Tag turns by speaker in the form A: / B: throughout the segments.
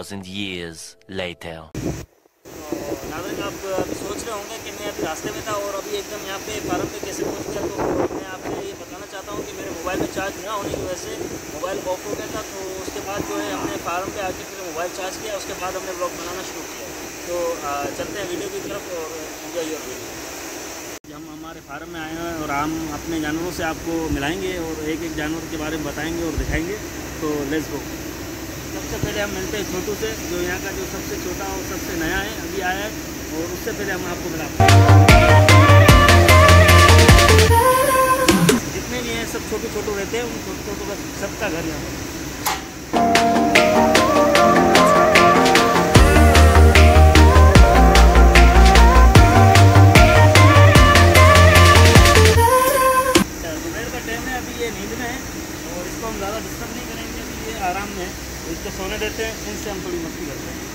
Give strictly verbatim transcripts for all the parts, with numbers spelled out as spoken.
A: thousand years later.
B: नाज़रीन, आप अभी सोच रहे होंगे कि मैं अभी रास्ते में था और अभी एकदम यहाँ पे फार्म पे कैसे पहुँच गया। तो मैं आपसे ये बताना चाहता हूँ कि मेरे मोबाइल में चार्ज ना होने की वजह से मोबाइल ऑफ हो गया था। तो उसके बाद जो है हमने फार्म पे आके फिर मोबाइल चार्ज किया, उसके बाद हमने ब्लॉग बनाना शुरू किया। तो आ, चलते हैं वीडियो की तरफ और एंजॉय योर वीडियो। हम हमारे फार्म में आए हैं और हम अपने जानवरों से आपको मिलाएंगे और एक एक जानवर के बारे में बताएंगे और दिखाएंगे। तो लेट्स गो। सबसे पहले हम मिलते हैं छोटू से, जो यहाँ का जो सबसे छोटा और सबसे नया है, अभी आया है। और उससे पहले हम आपको मिलाते हैं। जितने भी हैं सब छोटू छोटू रहते हैं, उन छोटू छोटू बस सबका घर यहाँ पर। हम ज़्यादा डिस्टर्ब नहीं करेंगे, अभी ये आराम में है। इसको सोने देते हैं, इनसे हम थोड़ी मस्ती करते हैं।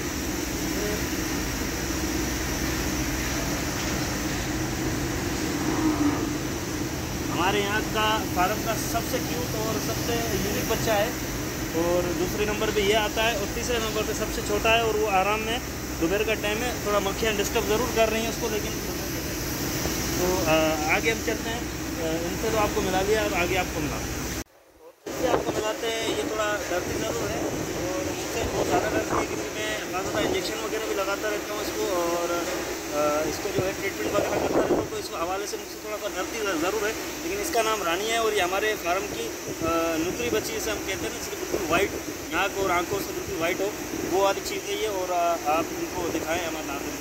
B: हमारे यहाँ का फार्म का सबसे क्यूट और सबसे यूनिक बच्चा है। और दूसरे नंबर पे ये आता है और तीसरे नंबर पे सबसे छोटा है और वो आराम में दोपहर का टाइम है। थोड़ा मक्खियाँ डिस्टर्ब ज़रूर कर रही हैं उसको, लेकिन तो आ, आगे हम चलते हैं। इनसे तो आपको मिला लिया, अब आगे आपको मिला आपको मिलाते हैं। ये थोड़ा डरती ज़रूर है और मुझसे बहुत ज़्यादा डरती है, क्योंकि मैं ज़्यादा इंजेक्शन वगैरह भी लगाता रहता हूँ इसको और इसको जो है ट्रीटमेंट वगैरह करता रहता हूँ। तो इसको हवाले से मुझसे थोड़ा सा डरती ज़रूर है, लेकिन इसका नाम रानी है और ये हमारे फार्म की नुकरी बच्ची जिसे हम कहते हैं ना, जिसकी बिल्कुल वाइट नाक और आंखों से बिल्कुल वाइट हो, वो वाली चीज़ है ये। और आप उनको दिखाएँ हमारे नाम।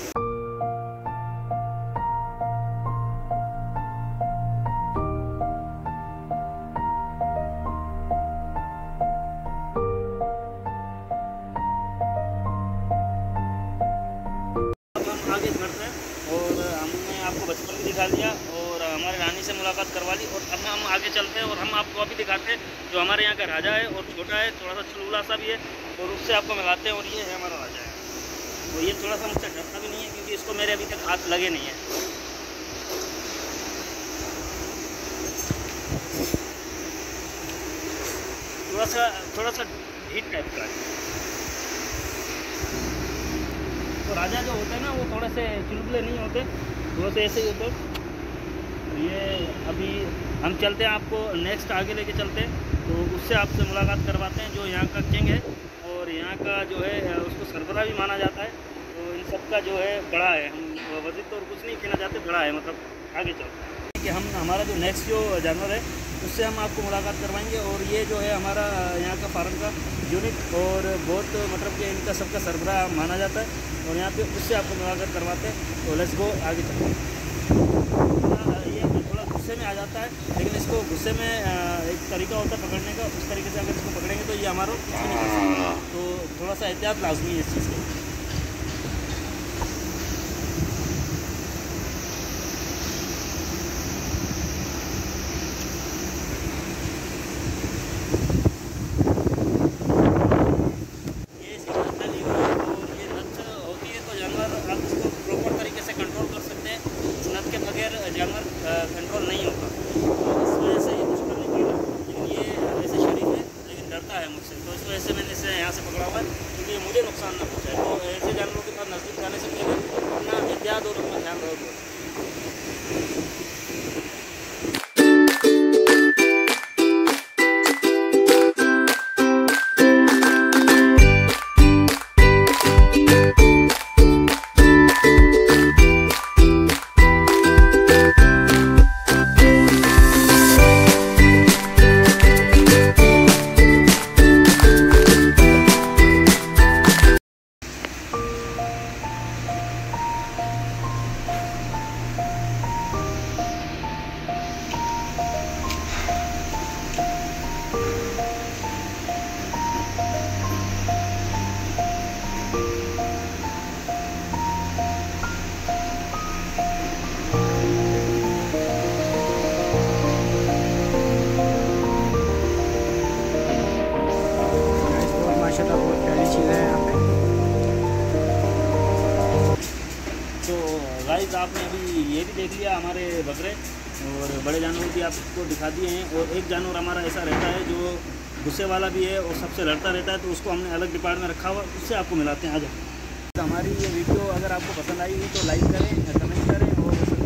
B: आगे बढ़ते हैं और हमने आपको बचपन भी दिखा दिया और हमारे रानी से मुलाकात करवा ली। और अब हम आगे चलते हैं और हम आपको अभी दिखाते हैं जो हमारे यहाँ का राजा है और छोटा है, थोड़ा सा चुलबुला सा भी है, और उससे आपको मिलाते हैं। और ये है हमारा राजा है। तो ये थोड़ा सा मुझसे डरता भी नहीं है, क्योंकि इसको मेरे अभी तक हाथ लगे नहीं है। थोड़ा सा थोड़ा सा हीट टाइप का है। तो राजा जो होते हैं ना, वो थोड़े से चुलबुले नहीं होते, थोड़े से ऐसे ही होते हैं। तो ये अभी हम चलते हैं, आपको नेक्स्ट आगे लेके चलते हैं। तो उससे आपसे मुलाकात करवाते हैं जो यहाँ का किंग है और यहाँ का जो है उसको सरबराह भी माना जाता है। तो इन सब का जो है बड़ा है। हम वजीर तो और कुछ नहीं कहना चाहते, बड़ा है मतलब। आगे चलते हैं कि हम हमारा जो नेक्स्ट जो जानवर है उससे हम आपको मुलाकात करवाएंगे। और ये जो है हमारा यहाँ का फार्म का यूनिक और बहुत मतलब कि इनका सबका सरबराह माना जाता है और यहाँ पे उससे आपको मुलाकात करवाते हैं। तो लेट्स गो, आगे चलते हैं। ये थोड़ा गुस्से में आ जाता है, लेकिन इसको गुस्से में एक तरीका होता है पकड़ने का, उस तरीके से अगर इसको पकड़ेंगे तो ये हमारा कुछ भी नहीं कर सकता। तो थोड़ा सा एहतियात लाजमी है इस चीज़ का। जानवर कंट्रोल नहीं होता, तो इस वजह से ये कुछ करने की, लेकिन ये ऐसे शरीफ है लेकिन डरता है मुझसे। तो इस वजह से मैंने इसे यहाँ से पकड़ा हुआ है, क्योंकि ये मुझे नुकसान ना पहुँचाए। तो ऐसे जानवरों के पास नज़दीक जाने से पहले अपना एहतियात और अपना ध्यान रखो। गाइस आपने अभी ये भी देख लिया हमारे बकरे और बड़े जानवर भी आपको दिखा दिए हैं। और एक जानवर हमारा ऐसा रहता है जो गुस्से वाला भी है और सबसे लड़ता रहता है, तो उसको हमने अलग डिपार्टमेंट में रखा हुआ, उससे आपको मिलाते हैं। आ जाओ। हमारी ये वीडियो अगर आपको पसंद आई हुई तो लाइक करें, कमेंट करें और